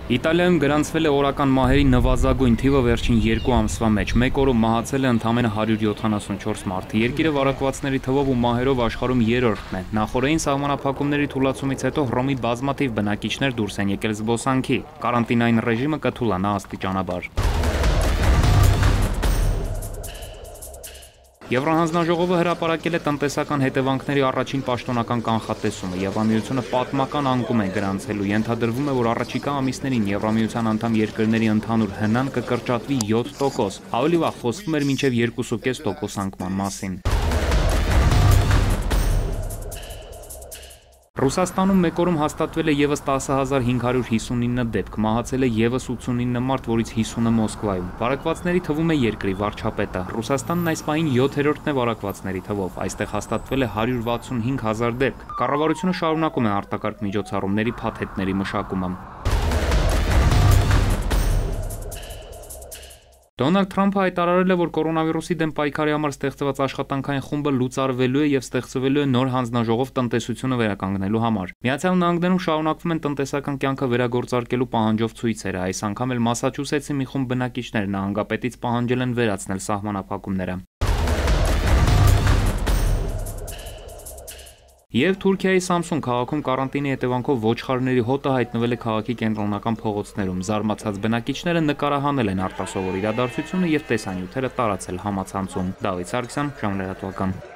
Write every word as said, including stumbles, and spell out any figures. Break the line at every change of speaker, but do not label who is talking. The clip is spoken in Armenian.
Իտալիայում գրանցվել է օրական մահերի նվազագույն թիվը վերջին երկու ամսվա մեջ։ Մեկ օրում մահացել է ընդամենը հարյուր յոթանասունչորս մարդ։ Երկիրը վարակվածների թվով ու մահերով աշխարհում երրորդն է։ Նախորդային սահմանափակումների թուլացումից հետո Հռոմի բազմաթիվ բնակիչներ դուրս են եկել զբոսանքի։ Կարանտինային ռեժիմը կթուլանա աստիճանաբար։ Եվրոհանձնաժողովը հրապարակել է տնտեսական հետևանքների առաջին պաշտոնական կանխատեսումը։ Եվրամիությունը պատմական անկում է գրանցելու։ Ենթադրվում է, որ առաջիկա ամիսներին Եվրամիության անդամ երկրների ընդհանուր հնան կկրճատվի յոթ տոկոս։ Ավելի վաղ խոսվում էր մինչև երկու կես տոկոս անկման մասին։ Ռուսաստանում մեկ օրում հաստատվել է ևս տասը հազար հինգ հարյուր հիսունինը դեպք, մահացել է ևս ութսունինը մարդ, որից հիսունը Մոսկվայում։ Վարակվածների թվում է երկրի վարչապետը։ Ռուսաստանն այս պահին յոթերորդն է վարակվածների թվով, այստեղ հաստատվել է հարյուր վաթսունհինգ հազար դեպք։ Կառավարությունը շարունակում է արտակարգ միջոցառումների փաթեթների մշակումը։ Դոնալդ Թրամփը հայտարարել է, որ կորոնավիրուսի դեմ պայքարի համար ստեղծված աշխատանքային խումբը լուծարվելու է եւ ստեղծվելու է նոր հանձնաժողով տնտեսությունը վերականգնելու համար։ Միացյալ Նահանգներում շարունակվում են տնտեսական կյանքը վերագործարկելու պահանջով ցույցերը։ Այս անգամ էլ Մասաչուսեթսի մի խումբ բնակիչներ նահանգապետից պահանջել են վերացնել սահմանափակումները։ Եվ Թուրքիայի Սամսուն քաղաքում կարանտինի հետևանքով ոչխարների հոտը հայտնվել է քաղաքի կենտրոնական փողոցներում։ Զարմացած բնակիչները նկարահանել են արտասովոր իրադարձությունը եւ տեսանյութերը տարածել համացանցում։ Դավիթ Սարգսյան, Ժամանակ լրատվական։